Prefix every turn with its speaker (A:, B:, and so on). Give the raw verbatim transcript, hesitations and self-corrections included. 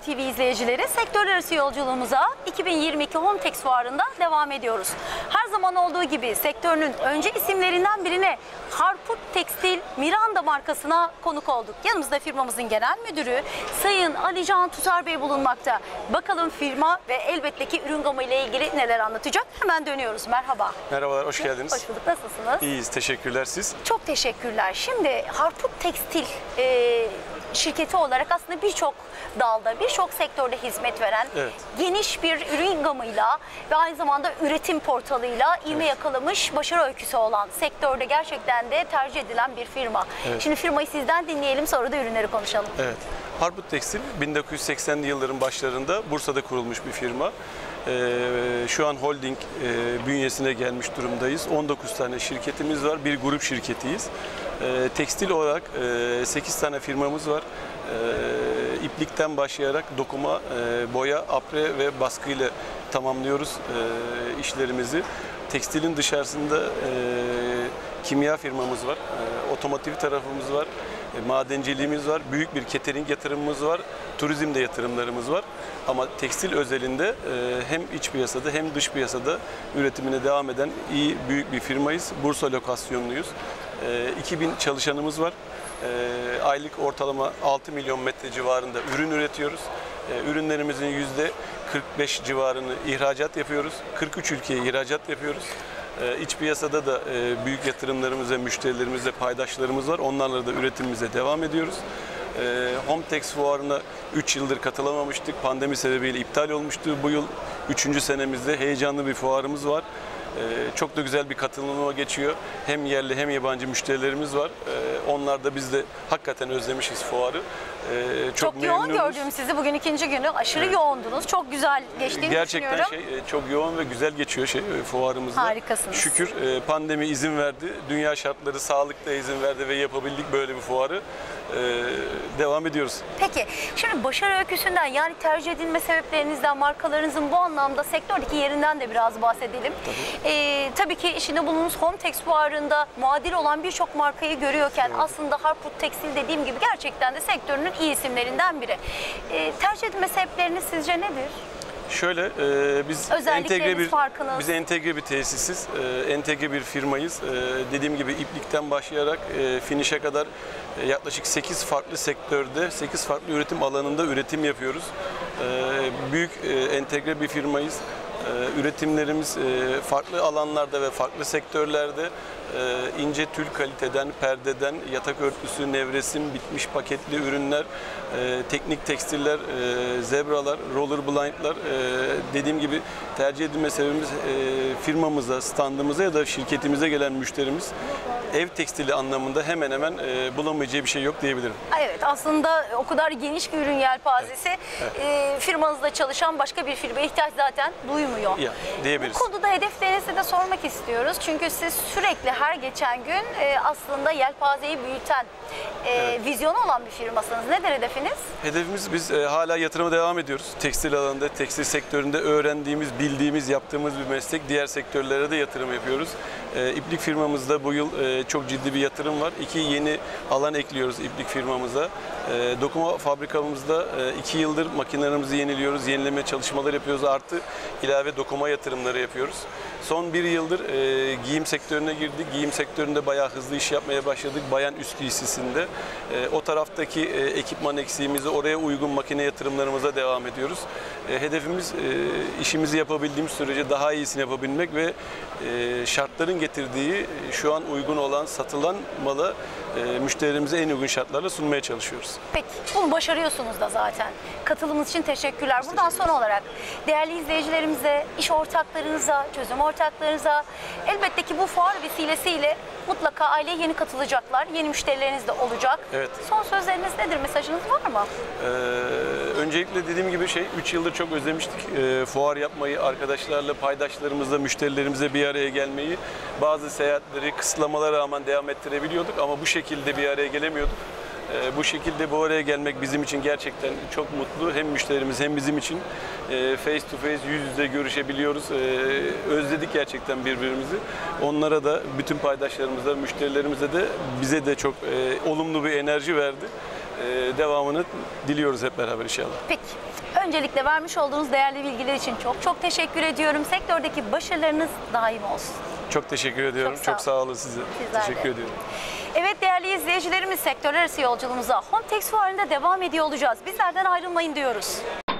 A: T V izleyicileri, sektörler arası yolculuğumuza iki bin yirmi iki Homtex Fuarı'nda devam ediyoruz. Her zaman olduğu gibi sektörünün önce isimlerinden birine Harput Tekstil Miranda markasına konuk olduk. Yanımızda firmamızın genel müdürü Sayın Alican Tutar Bey bulunmakta. Bakalım firma ve elbette ki ürün gamı ile ilgili neler anlatacak? Hemen dönüyoruz. Merhaba.
B: Merhabalar, hoş geldiniz.
A: Hoş bulduk. Nasılsınız?
B: İyiyiz, teşekkürler siz.
A: Çok teşekkürler. Şimdi Harput Tekstil e, şirketi olarak aslında birçok dalda, birçok sektörde hizmet veren,
B: evet,
A: geniş bir ürün gamıyla ve aynı zamanda üretim portalıyla ivme evet. yakalamış, başarı öyküsü olan, sektörde gerçekten de tercih edilen bir firma. Evet. Şimdi firmayı sizden dinleyelim, sonra da ürünleri konuşalım.
B: Evet. Harput Tekstil bin dokuz yüz seksenli yılların başlarında Bursa'da kurulmuş bir firma. Ee, şu an holding e, bünyesine gelmiş durumdayız. on dokuz tane şirketimiz var, bir grup şirketiyiz. Ee, tekstil olarak e, sekiz tane firmamız var. E, iplikten başlayarak dokuma, e, boya, apre ve baskı ile tamamlıyoruz e, işlerimizi. Tekstilin dışarısında e, kimya firmamız var, e, otomotiv tarafımız var, e, madenciliğimiz var, büyük bir catering yatırımımız var, turizmde yatırımlarımız var. Ama tekstil özelinde e, hem iç piyasada hem dış piyasada üretimine devam eden iyi büyük bir firmayız. Bursa lokasyonluyuz. E, iki bin çalışanımız var. E, aylık ortalama altı milyon metre civarında ürün üretiyoruz. E, ürünlerimizin yüzde kırk beş civarını ihracat yapıyoruz. kırk üç ülkeye ihracat yapıyoruz. E, iç piyasada da e, büyük yatırımlarımız ve müşterilerimiz ve paydaşlarımız var. Onlarla da üretimimize devam ediyoruz. E, Homtex Fuarı'na üç yıldır katılamamıştık. Pandemi sebebiyle iptal olmuştu. Bu yıl üçüncü senemizde heyecanlı bir fuarımız var. Ee, çok da güzel bir katılımına geçiyor. Hem yerli hem yabancı müşterilerimiz var. Ee, onlar da biz de hakikaten özlemişiz fuarı. Ee, çok
A: çok yoğun gördüm sizi. Bugün ikinci günü. Aşırı evet. yoğundunuz. Çok güzel geçtiğini
B: Gerçekten
A: düşünüyorum.
B: Şey, çok yoğun ve güzel geçiyor şey fuarımızda.
A: Harikasınız.
B: Şükür pandemi izin verdi. Dünya şartları, sağlık da izin verdi ve yapabildik böyle bir fuarı. Ee, devam ediyoruz.
A: Peki, şimdi başarı öyküsünden, yani tercih edilme sebeplerinizden, markalarınızın bu anlamda sektördeki yerinden de biraz bahsedelim. Tabii, ee, tabii ki içinde bulunduğunuz Homtex Fuarı'nda muadil olan birçok markayı görüyorken evet. aslında Harput Tekstil dediğim gibi gerçekten de sektörünün iyi isimlerinden biri. Ee, tercih edilme sebepleriniz sizce nedir?
B: Şöyle, e, biz entegre bir
A: farkınız.
B: biz entegre bir tesisiz, e, entegre bir firmayız. E, dediğim gibi iplikten başlayarak e, finish'e kadar e, yaklaşık sekiz farklı sektörde, sekiz farklı üretim alanında üretim yapıyoruz. E, büyük e, entegre bir firmayız. E, üretimlerimiz e, farklı alanlarda ve farklı sektörlerde e, ince tül kaliteden, perdeden, yatak örtüsü, nevresim, bitmiş paketli ürünler, e, teknik tekstiller, e, zebralar, roller blindlar, e, dediğim gibi tercih edilme sebebimiz e, firmamıza, standımıza ya da şirketimize gelen müşterimiz ev tekstili anlamında hemen hemen e, bulamayacağı bir şey yok diyebilirim.
A: Evet, aslında o kadar geniş bir ürün yelpazesi, evet. Evet. E, firmanızda çalışan başka bir firmaya ihtiyaç zaten duymuyor.
B: Ya, diyebiliriz.
A: Bu konuda hedeflerinizi de sormak istiyoruz. Çünkü siz sürekli her geçen gün e, aslında yelpazeyi büyüten, e, evet. vizyonu olan bir firmasınız. Nedir hedefiniz? Hedefimiz,
B: biz e, hala yatırıma devam ediyoruz. Tekstil alanında, tekstil sektöründe öğrendiğimiz, bildiğimiz, yaptığımız bir meslek. Diğer sektörlere de yatırım yapıyoruz. E, İplik firmamızda bu yıl e, çok ciddi bir yatırım var. İki yeni alan ekliyoruz iplik firmamıza. E, dokuma fabrikamızda e, iki yıldır makinelerimizi yeniliyoruz, yenileme çalışmaları yapıyoruz. Artı ilave dokuma yatırımları yapıyoruz. Son bir yıldır e, giyim sektörüne girdik. Giyim sektöründe bayağı hızlı iş yapmaya başladık. Bayan üst giysisinde. E, o taraftaki e, ekipman eksiğimizi, oraya uygun makine yatırımlarımıza devam ediyoruz. E, hedefimiz e, işimizi yapabildiğimiz sürece daha iyisini yapabilmek ve e, şartların getirdiği, şu an uygun olan, satılan malı e, müşterilerimize en uygun şartlarla sunmaya çalışıyoruz.
A: Peki, bunu başarıyorsunuz da zaten. Katılımınız için teşekkürler. Buradan son olarak değerli izleyicilerimize, iş ortaklarınıza, çözüm ortaklarınıza, elbette ki bu fuar vesilesiyle mutlaka aileye yeni katılacaklar, yeni müşterileriniz de olacak.
B: Evet.
A: Son sözleriniz nedir? Mesajınız var mı?
B: Ee, öncelikle dediğim gibi şey, üç yıldır çok özlemiştik. Ee, fuar yapmayı, arkadaşlarla, paydaşlarımızla, müşterilerimize bir araya gelmeyi. Bazı seyahatleri kısıtlamalara rağmen devam ettirebiliyorduk ama bu şekilde bir araya gelemiyorduk. Ee, bu şekilde bu araya gelmek bizim için gerçekten çok mutlu. Hem müşterimiz hem bizim için e, face to face, yüz yüze görüşebiliyoruz. E, özledik gerçekten birbirimizi. Onlara da, bütün paydaşlarımıza, müşterilerimize de, bize de çok e, olumlu bir enerji verdi. e, devamını diliyoruz hep beraber inşallah.
A: Peki. Öncelikle vermiş olduğunuz değerli bilgiler için çok çok teşekkür ediyorum. Sektördeki başarılarınız daim olsun.
B: Çok teşekkür ediyorum.
A: Çok
B: Çok
A: sağ
B: sağ, olun size.
A: Sizler de.
B: Teşekkür ediyorum.
A: Evet değerli izleyicilerimiz, sektörler arası yolculuğumuza Homtex Fuarı'nda devam ediyor olacağız. Bizlerden ayrılmayın diyoruz.